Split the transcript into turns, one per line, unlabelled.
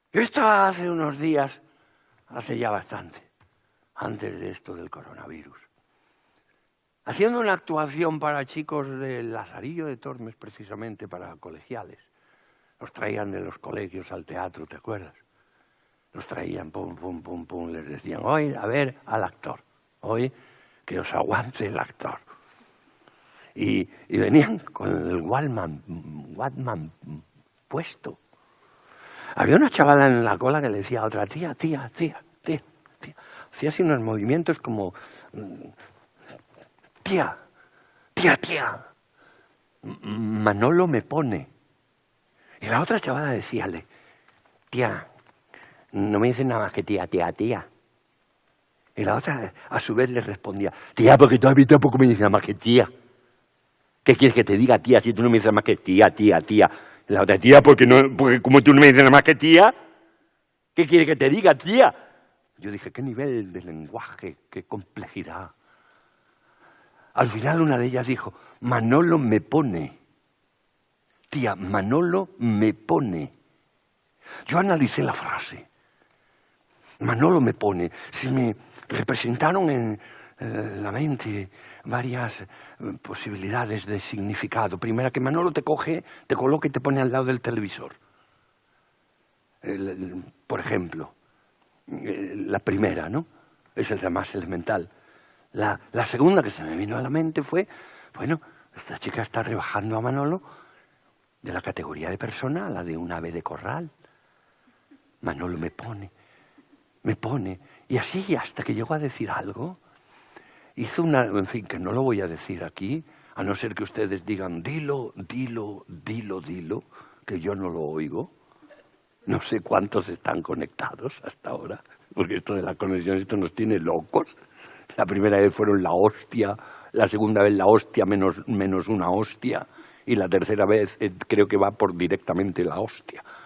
Yo estaba hace unos días, hace ya bastante, antes de esto del coronavirus, haciendo una actuación para chicos del Lazarillo de Tormes, precisamente para colegiales. Los traían de los colegios al teatro, ¿te acuerdas? Los traían, pum, pum, pum, pum, les decían, oye, a ver al actor, oye, que os aguante el actor. Y venían con el Walkman puesto. Había una chavala en la cola que le decía a otra, tía. Hacía así unos movimientos como, tía. Manolo me pone. Y la otra chavala decíale, tía, no me dices nada más que tía. Y la otra a su vez le respondía, tía, porque tú a mí tampoco me dices nada más que tía. ¿Qué quieres que te diga, tía, si tú no me dices nada más que tía? Y la otra, tía, porque como tú no me dices nada más que tía, ¿qué quieres que te diga, tía? Yo dije, qué nivel de lenguaje, qué complejidad. Al final una de ellas dijo, Manolo me pone. Tía, Manolo me pone. Yo analicé la frase. Manolo me pone. Se me representaron en la mente varias posibilidades de significado. Primera, que Manolo te coge, te coloca y te pone al lado del televisor. Por ejemplo, la primera, ¿no? Es la más elemental. La segunda que se me vino a la mente fue, bueno, esta chica está rebajando a Manolo de la categoría de persona a la de un ave de corral. Manolo me pone. Y así hasta que llegó a decir algo, hizo una, en fin, que no lo voy a decir aquí, a no ser que ustedes digan, dilo, que yo no lo oigo. No sé cuántos están conectados hasta ahora, porque esto de la conexión, esto nos tiene locos. La primera vez fueron la hostia, la segunda vez la hostia menos una hostia, y la tercera vez creo que va por directamente la hostia.